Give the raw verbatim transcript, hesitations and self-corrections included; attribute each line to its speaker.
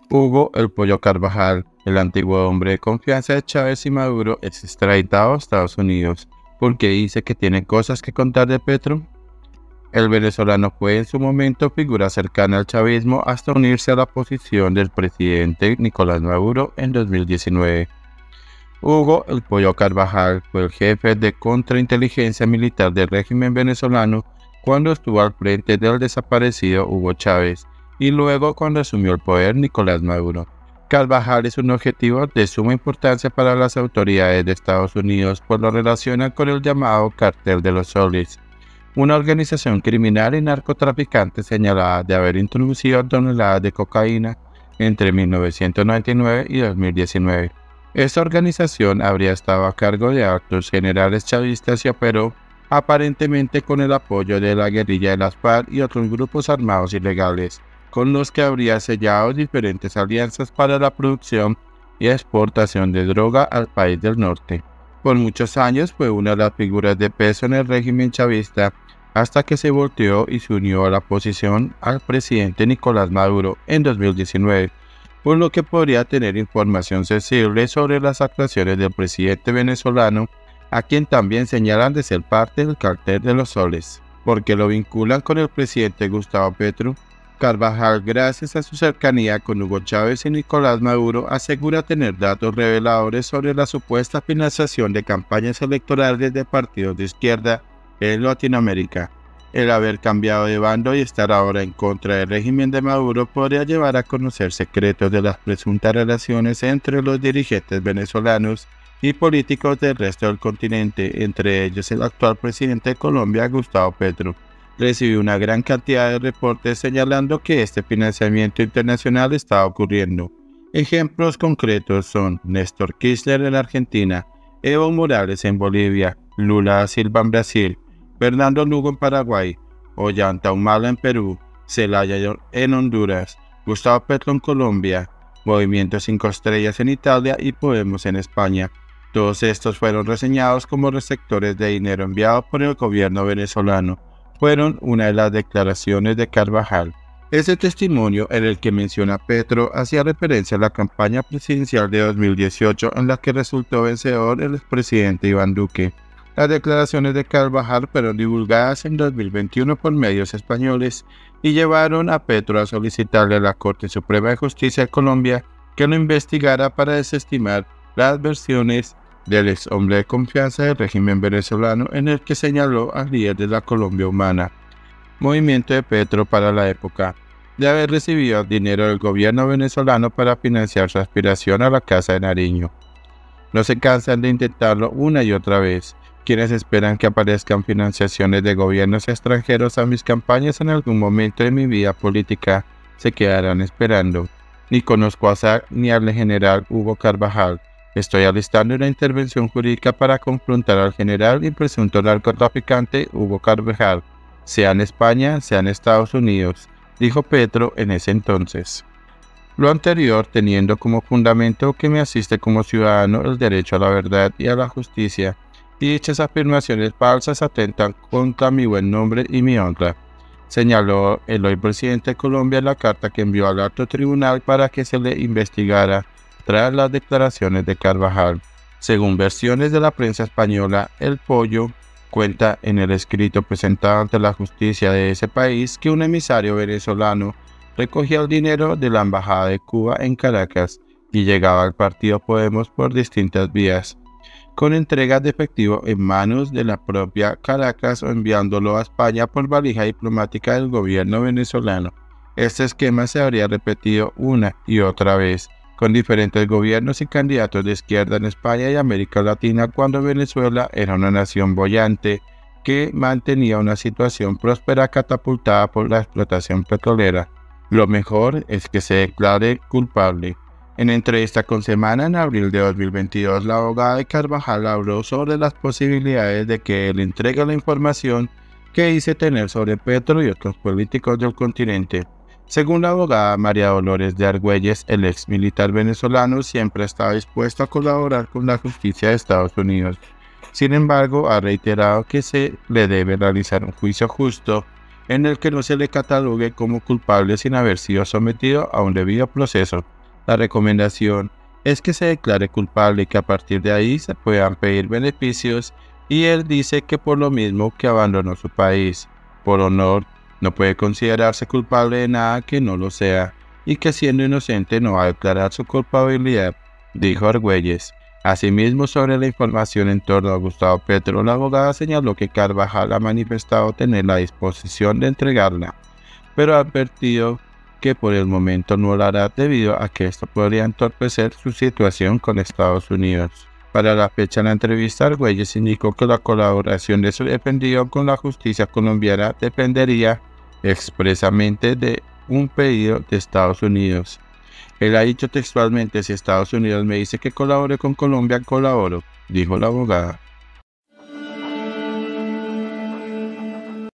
Speaker 1: Hugo "El Pollo" Carvajal, el antiguo hombre de confianza de Chávez y Maduro, es extraditado a Estados Unidos porque dice que tiene cosas que contar de Petro. El venezolano fue en su momento figura cercana al chavismo hasta unirse a la posición del presidente Nicolás Maduro en dos mil diecinueve. Hugo "El Pollo" Carvajal fue el jefe de contrainteligencia militar del régimen venezolano cuando estuvo al frente del desaparecido Hugo Chávez y luego cuando asumió el poder Nicolás Maduro. Carvajal es un objetivo de suma importancia para las autoridades de Estados Unidos por lo relacionan con el llamado Cartel de los Soles, una organización criminal y narcotraficante señalada de haber introducido toneladas de cocaína entre mil novecientos noventa y nueve y dos mil diecinueve. Esta organización habría estado a cargo de altos generales chavistas y operó aparentemente con el apoyo de la guerrilla de las FARC y otros grupos armados ilegales, con los que habría sellado diferentes alianzas para la producción y exportación de droga al país del norte. Por muchos años fue una de las figuras de peso en el régimen chavista hasta que se volteó y se unió a la oposición al presidente Nicolás Maduro en dos mil diecinueve, por lo que podría tener información sensible sobre las actuaciones del presidente venezolano, a quien también señalan de ser parte del Cartel de los Soles, porque lo vinculan con el presidente Gustavo Petro. Carvajal, gracias a su cercanía con Hugo Chávez y Nicolás Maduro, asegura tener datos reveladores sobre la supuesta financiación de campañas electorales de partidos de izquierda en Latinoamérica. El haber cambiado de bando y estar ahora en contra del régimen de Maduro podría llevar a conocer secretos de las presuntas relaciones entre los dirigentes venezolanos y políticos del resto del continente, entre ellos el actual presidente de Colombia, Gustavo Petro. Recibió una gran cantidad de reportes señalando que este financiamiento internacional estaba ocurriendo. Ejemplos concretos son Néstor Kirchner en Argentina, Evo Morales en Bolivia, Lula da Silva en Brasil, Fernando Lugo en Paraguay, Ollanta Humala en Perú, Zelaya en Honduras, Gustavo Petro en Colombia, Movimiento Cinco Estrellas en Italia y Podemos en España. Todos estos fueron reseñados como receptores de dinero enviado por el gobierno venezolano. Fueron una de las declaraciones de Carvajal. Ese testimonio en el que menciona a Petro hacía referencia a la campaña presidencial de dos mil dieciocho en la que resultó vencedor el expresidente Iván Duque. Las declaraciones de Carvajal fueron divulgadas en dos mil veintiuno por medios españoles y llevaron a Petro a solicitarle a la Corte Suprema de Justicia de Colombia que lo investigara para desestimar las versiones del ex hombre de confianza del régimen venezolano en el que señaló al líder de la Colombia Humana, movimiento de Petro para la época, de haber recibido dinero del gobierno venezolano para financiar su aspiración a la Casa de Nariño. No se cansan de intentarlo una y otra vez. Quienes esperan que aparezcan financiaciones de gobiernos extranjeros a mis campañas en algún momento de mi vida política se quedarán esperando. Ni conozco a S A C ni al general Hugo Carvajal. Estoy alistando una intervención jurídica para confrontar al general y presunto narcotraficante Hugo Carvajal, sea en España, sea en Estados Unidos, dijo Petro en ese entonces. Lo anterior teniendo como fundamento que me asiste como ciudadano el derecho a la verdad y a la justicia, y dichas afirmaciones falsas atentan contra mi buen nombre y mi honra, señaló el hoy presidente de Colombia en la carta que envió al alto tribunal para que se le investigara tras las declaraciones de Carvajal. Según versiones de la prensa española, El Pollo cuenta en el escrito presentado ante la justicia de ese país que un emisario venezolano recogía el dinero de la embajada de Cuba en Caracas y llegaba al partido Podemos por distintas vías, con entregas de efectivo en manos de la propia Caracas o enviándolo a España por valija diplomática del gobierno venezolano. Este esquema se habría repetido una y otra vez con diferentes gobiernos y candidatos de izquierda en España y América Latina cuando Venezuela era una nación boyante que mantenía una situación próspera catapultada por la explotación petrolera. Lo mejor es que se declare culpable. En entrevista con Semana en abril de dos mil veintidós, la abogada de Carvajal habló sobre las posibilidades de que él entregue la información que dice tener sobre Petro y otros políticos del continente. Según la abogada María Dolores de Argüelles, el ex militar venezolano siempre está dispuesto a colaborar con la justicia de Estados Unidos. Sin embargo, ha reiterado que se le debe realizar un juicio justo en el que no se le catalogue como culpable sin haber sido sometido a un debido proceso. La recomendación es que se declare culpable y que a partir de ahí se puedan pedir beneficios, y él dice que por lo mismo que abandonó su país, por honor, no puede considerarse culpable de nada que no lo sea, y que siendo inocente no va a declarar su culpabilidad, dijo Argüelles. Asimismo, sobre la información en torno a Gustavo Petro, la abogada señaló que Carvajal ha manifestado tener la disposición de entregarla, pero ha advertido que por el momento no lo hará debido a que esto podría entorpecer su situación con Estados Unidos. Para la fecha de la entrevista, Argüelles indicó que la colaboración de su defendido con la justicia colombiana dependería expresamente de un pedido de Estados Unidos. Él ha dicho textualmente: si Estados Unidos me dice que colabore con Colombia, colaboro, dijo la abogada.